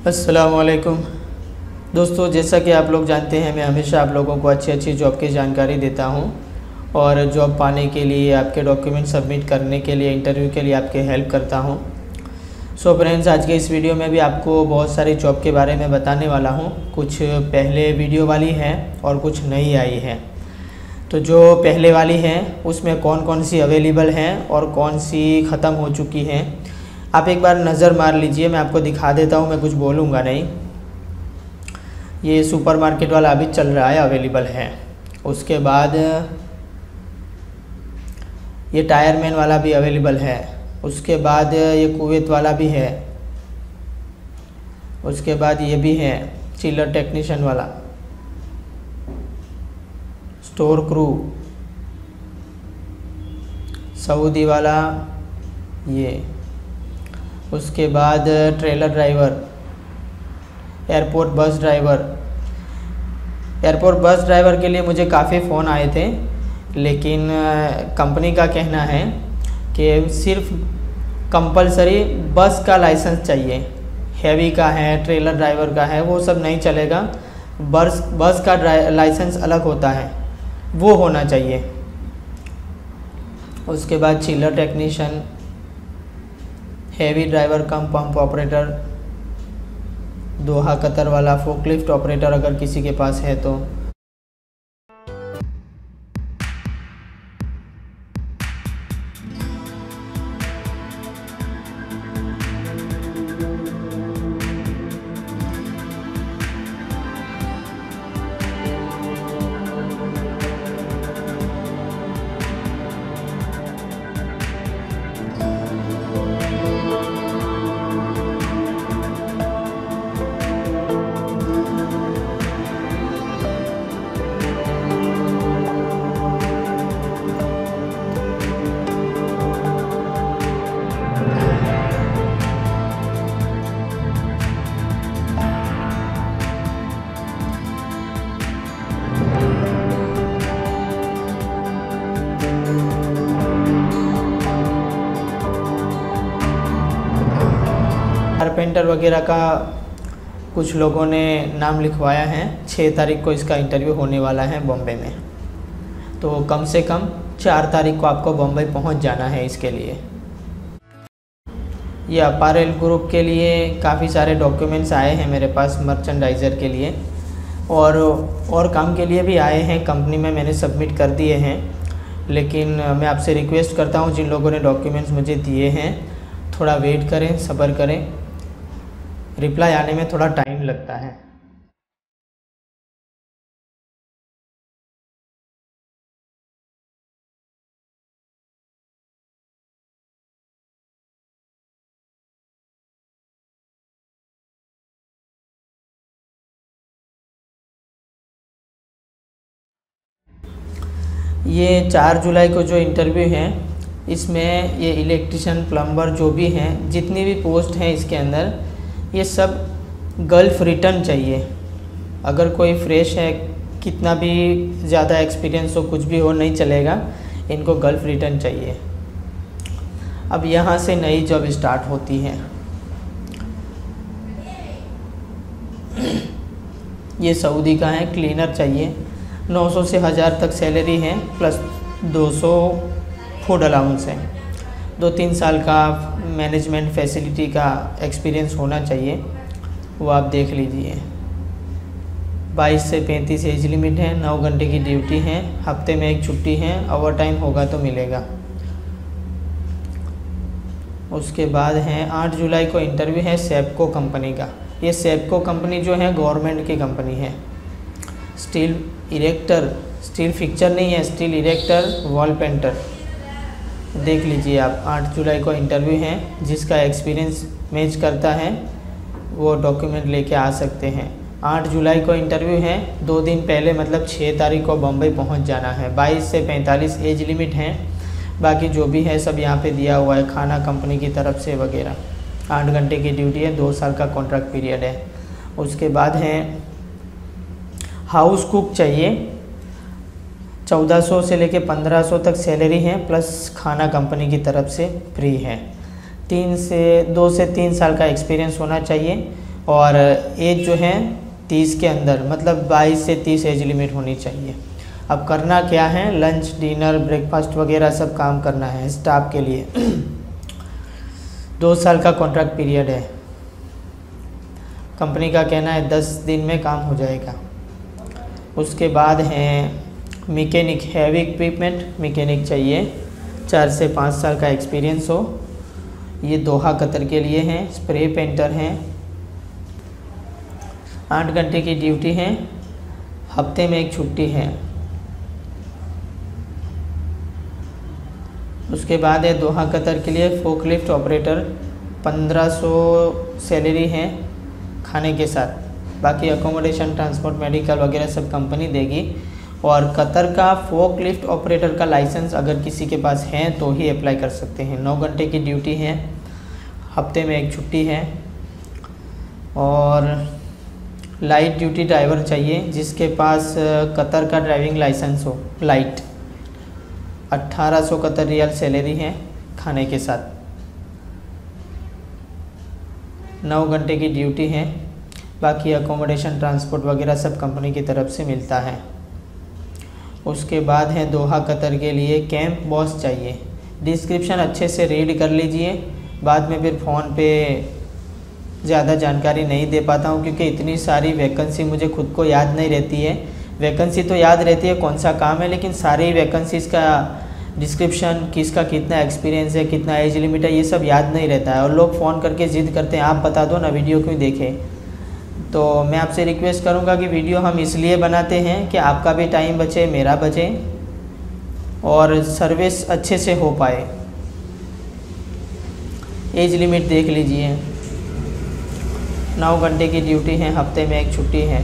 अस्सलामुअलैकुम दोस्तों, जैसा कि आप लोग जानते हैं मैं हमेशा आप लोगों को अच्छी जॉब की जानकारी देता हूं और जॉब पाने के लिए, आपके डॉक्यूमेंट सबमिट करने के लिए, इंटरव्यू के लिए आपके हेल्प करता हूं। सो फ्रेंड्स, आज के इस वीडियो में भी आपको बहुत सारी जॉब के बारे में बताने वाला हूं। कुछ पहले वीडियो वाली है और कुछ नई आई है। तो जो पहले वाली है उसमें कौन कौन सी अवेलेबल हैं और कौन सी ख़त्म हो चुकी हैं, आप एक बार नज़र मार लीजिए। मैं आपको दिखा देता हूँ, मैं कुछ बोलूँगा नहीं। ये सुपरमार्केट वाला अभी चल रहा है, अवेलेबल है। उसके बाद ये टायरमैन वाला भी अवेलेबल है। उसके बाद ये कुवैत वाला भी है। उसके बाद ये भी है चिलर टेक्नीशियन वाला, स्टोर क्रू, सऊदी वाला ये। उसके बाद trailer driver, airport bus driver. Airport bus driver के लिए मुझे काफ़ी फ़ोन आए थे, लेकिन कंपनी का कहना है कि सिर्फ कंपलसरी बस का लाइसेंस चाहिए। हैवी का है, ट्रेलर ड्राइवर का है, वो सब नहीं चलेगा। बस का लाइसेंस अलग होता है, वो होना चाहिए। उसके बाद chiller technician, heavy driver cum pump operator, Doha Qatar वाला, फोकलिफ्ट ऑपरेटर अगर किसी के पास है तो। कारपेंटर वगैरह का कुछ लोगों ने नाम लिखवाया है। 6 तारीख को इसका इंटरव्यू होने वाला है बॉम्बे में। तो कम से कम 4 तारीख को आपको बॉम्बे पहुंच जाना है इसके लिए। ये अपारेल ग्रुप के लिए काफ़ी सारे डॉक्यूमेंट्स आए हैं मेरे पास, मर्चेंडाइज़र के लिए और काम के लिए भी आए हैं। कंपनी में मैंने सबमिट कर दिए हैं, लेकिन मैं आपसे रिक्वेस्ट करता हूं, जिन लोगों ने डॉक्यूमेंट्स मुझे दिए हैं, थोड़ा वेट करें, सब्र करें। रिप्लाई आने में थोड़ा टाइम लगता है। ये 4 जुलाई को जो इंटरव्यू है, इसमें ये इलेक्ट्रिशियन, प्लम्बर जो भी हैं, जितनी भी पोस्ट हैं इसके अंदर, ये सब गल्फ़ रिटर्न चाहिए। अगर कोई फ्रेश है, कितना भी ज़्यादा एक्सपीरियंस हो, कुछ भी हो, नहीं चलेगा। इनको गल्फ़ रिटर्न चाहिए। अब यहाँ से नई जॉब स्टार्ट होती है। ये सऊदी का है, क्लीनर चाहिए। 900 से 1000 तक सैलरी है, प्लस 200 फूड अलाउंस है। 2-3 साल का मैनेजमेंट फैसिलिटी का एक्सपीरियंस होना चाहिए, वो आप देख लीजिए। 22 से 35 एज लिमिट है। 9 घंटे की ड्यूटी है, हफ्ते में 1 छुट्टी है। ओवर टाइम होगा तो मिलेगा। उसके बाद है 8 जुलाई को इंटरव्यू है सेपको कंपनी का। ये सेपको कंपनी जो है गवर्नमेंट की कंपनी है। स्टील इरेक्टर, स्टील फिक्चर नहीं है, स्टील इरेक्टर, वॉल पेंटर। देख लीजिए आप, 8 जुलाई को इंटरव्यू है। जिसका एक्सपीरियंस मैच करता है वो डॉक्यूमेंट लेके आ सकते हैं। 8 जुलाई को इंटरव्यू है। 2 दिन पहले मतलब 6 तारीख को बम्बई पहुंच जाना है। 22 से 45 एज लिमिट है। बाकी जो भी है सब यहाँ पे दिया हुआ है, खाना कंपनी की तरफ से वगैरह। 8 घंटे की ड्यूटी है, 2 साल का कॉन्ट्रैक्ट पीरियड है। उसके बाद है हाउस कुक चाहिए। 1400 से लेके 1500 तक सैलरी है, प्लस खाना कंपनी की तरफ से फ्री है। 2 से 3 साल का एक्सपीरियंस होना चाहिए। और एज जो है 30 के अंदर, मतलब 22 से 30 एज लिमिट होनी चाहिए। अब करना क्या है, लंच डिनर ब्रेकफास्ट वगैरह सब काम करना है स्टाफ के लिए। 2 साल का कॉन्ट्रैक्ट पीरियड है। कंपनी का कहना है 10 दिन में काम हो जाएगा। उसके बाद हैं मैकेनिक, हैवी इक्विपमेंट मैकेनिक चाहिए, 4 से 5 साल का एक्सपीरियंस हो। ये दोहा कतर के लिए हैं। स्प्रे पेंटर हैं, 8 घंटे की ड्यूटी है, हफ्ते में 1 छुट्टी है। उसके बाद है दोहा कतर के लिए फोकलिफ्ट ऑपरेटर, 1500 सैलरी है खाने के साथ, बाकी अकोमोडेशन ट्रांसपोर्ट मेडिकल वगैरह सब कंपनी देगी। और कतर का फोकलिफ्ट ऑपरेटर का लाइसेंस अगर किसी के पास है तो ही अप्लाई कर सकते हैं। 9 घंटे की ड्यूटी है, हफ्ते में 1 छुट्टी है। और लाइट ड्यूटी ड्राइवर चाहिए जिसके पास कतर का ड्राइविंग लाइसेंस हो, लाइट। 1800 कतर रियल सैलरी है खाने के साथ, 9 घंटे की ड्यूटी है, बाकी अकोमोडेशन ट्रांसपोर्ट वगैरह सब कंपनी की तरफ से मिलता है। उसके बाद है दोहा कतर के लिए कैंप बॉस चाहिए। डिस्क्रिप्शन अच्छे से रीड कर लीजिए, बाद में फिर फ़ोन पे ज़्यादा जानकारी नहीं दे पाता हूँ क्योंकि इतनी सारी वैकेंसी मुझे खुद को याद नहीं रहती है। वैकेंसी तो याद रहती है कौन सा काम है, लेकिन सारी वैकेंसीज़ का डिस्क्रिप्शन, किसका कितना एक्सपीरियंस है, कितना एज लिमिट है, ये सब याद नहीं रहता है। और लोग फ़ोन करके ज़िद करते हैं आप बता दो ना, वीडियो क्यों देखें। तो मैं आपसे रिक्वेस्ट करूंगा कि वीडियो हम इसलिए बनाते हैं कि आपका भी टाइम बचे, मेरा बचे और सर्विस अच्छे से हो पाए। एज लिमिट देख लीजिए, 9 घंटे की ड्यूटी है, हफ्ते में 1 छुट्टी है।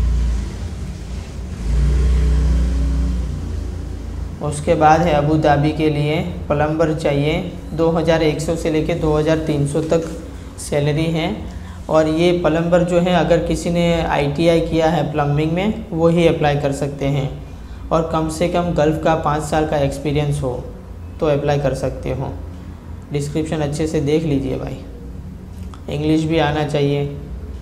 उसके बाद है अबू धाबी के लिए प्लम्बर चाहिए, 2100 से लेकर 2300 तक सैलरी है। और ये प्लम्बर जो है अगर किसी ने ITI किया है प्लम्बिंग में वो ही अप्लाई कर सकते हैं, और कम से कम गल्फ़ का 5 साल का एक्सपीरियंस हो तो अप्लाई कर सकते हो। डिस्क्रिप्शन अच्छे से देख लीजिए भाई, इंग्लिश भी आना चाहिए।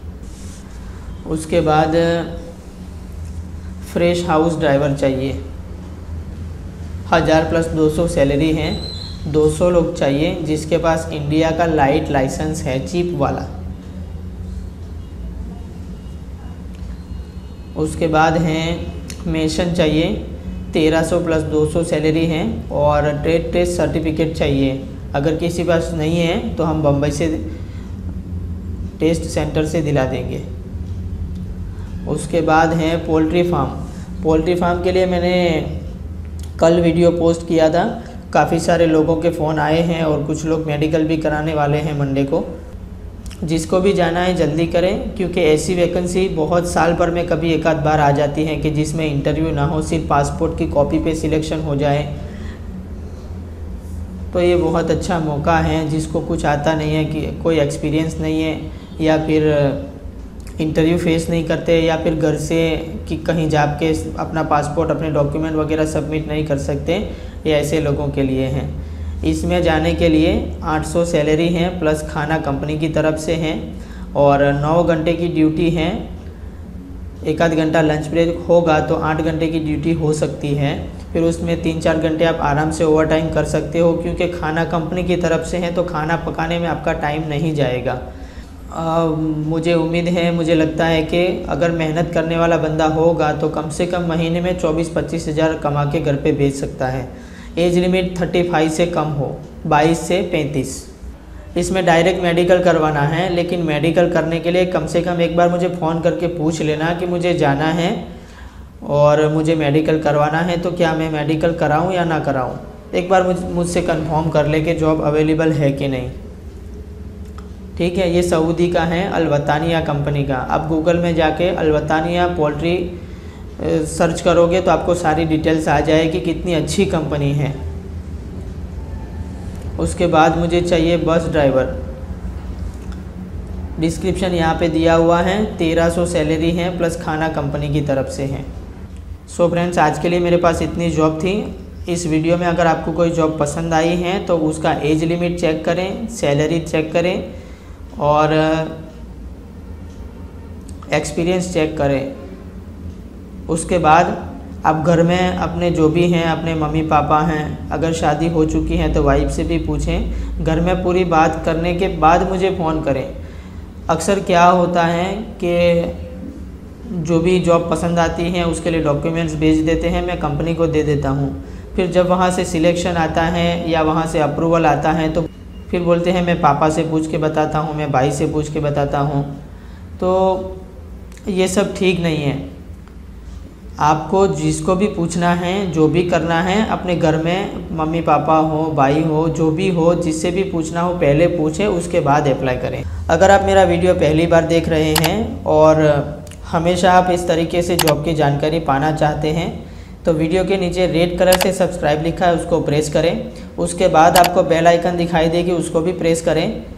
उसके बाद फ्रेश हाउस ड्राइवर चाहिए, 1000 + 200 सैलरी है, 200 लोग चाहिए जिसके पास इंडिया का लाइट लाइसेंस है, चीप वाला। उसके बाद हैं मेसन चाहिए, 1300 + 200 सैलरी है, और ट्रेड टेस्ट सर्टिफिकेट चाहिए। अगर किसी पास नहीं है तो हम बम्बई से टेस्ट सेंटर से दिला देंगे। उसके बाद है पोल्ट्री फार्म। पोल्ट्री फार्म के लिए मैंने कल वीडियो पोस्ट किया था, काफ़ी सारे लोगों के फ़ोन आए हैं और कुछ लोग मेडिकल भी कराने वाले हैं मंडे को। जिसको भी जाना है जल्दी करें क्योंकि ऐसी वैकेंसी बहुत साल भर में कभी एक आध बार आ जाती है कि जिसमें इंटरव्यू ना हो, सिर्फ पासपोर्ट की कॉपी पे सिलेक्शन हो जाए। तो ये बहुत अच्छा मौका है जिसको कुछ आता नहीं है, कि कोई एक्सपीरियंस नहीं है, या फिर इंटरव्यू फेस नहीं करते, या फिर घर से कि कहीं जा के अपना पासपोर्ट अपने डॉक्यूमेंट वगैरह सबमिट नहीं कर सकते, ये ऐसे लोगों के लिए हैं। इसमें जाने के लिए 800 सैलरी है प्लस खाना कंपनी की तरफ से है, और 9 घंटे की ड्यूटी है, 1 आध घंटा लंच ब्रेक होगा तो 8 घंटे की ड्यूटी हो सकती है। फिर उसमें 3-4 घंटे आप आराम से ओवर टाइम कर सकते हो क्योंकि खाना कंपनी की तरफ से है, तो खाना पकाने में आपका टाइम नहीं जाएगा। मुझे उम्मीद है, मुझे लगता है कि अगर मेहनत करने वाला बंदा होगा तो कम से कम महीने में 24-25 हज़ार कमा के घर पे भेज सकता है। एज लिमिट 35 से कम हो, 22 से 35। इसमें डायरेक्ट मेडिकल करवाना है, लेकिन मेडिकल करने के लिए कम से कम एक बार मुझे फ़ोन करके पूछ लेना कि मुझे जाना है और मुझे मेडिकल करवाना है, तो क्या मैं मेडिकल कराऊं या ना कराऊं। एक बार मुझसे कंफर्म कर ले कि जॉब अवेलेबल है कि नहीं। ठीक है, ये सऊदी का है, अलवतानिया कंपनी का। आप गूगल में जाके अलवतानिया पोल्ट्री सर्च करोगे तो आपको सारी डिटेल्स आ जाएगी, कितनी अच्छी कंपनी है। उसके बाद मुझे चाहिए बस ड्राइवर, डिस्क्रिप्शन यहाँ पे दिया हुआ है, 1300 सैलरी है प्लस खाना कंपनी की तरफ से है। सो फ्रेंड्स, आज के लिए मेरे पास इतनी जॉब थी। इस वीडियो में अगर आपको कोई जॉब पसंद आई है तो उसका एज लिमिट चेक करें, सैलरी चेक करें, और एक्सपीरियंस चेक करें। उसके बाद आप घर में अपने जो भी हैं, अपने मम्मी पापा हैं, अगर शादी हो चुकी है तो वाइफ से भी पूछें। घर में पूरी बात करने के बाद मुझे फ़ोन करें। अक्सर क्या होता है कि जो भी जॉब पसंद आती है उसके लिए डॉक्यूमेंट्स भेज देते हैं, मैं कंपनी को दे देता हूँ। फिर जब वहाँ से सिलेक्शन आता है या वहाँ से अप्रूवल आता है तो फिर बोलते हैं मैं पापा से पूछ के बताता हूँ, मैं भाई से पूछ के बताता हूँ। तो ये सब ठीक नहीं है। आपको जिसको भी पूछना है, जो भी करना है, अपने घर में मम्मी पापा हो, भाई हो, जो भी हो, जिससे भी पूछना हो पहले पूछें, उसके बाद अप्लाई करें। अगर आप मेरा वीडियो पहली बार देख रहे हैं और हमेशा आप इस तरीके से जॉब की जानकारी पाना चाहते हैं तो वीडियो के नीचे रेड कलर से सब्सक्राइब लिखा है, उसको प्रेस करें। उसके बाद आपको बेल आइकन दिखाई देगी, उसको भी प्रेस करें।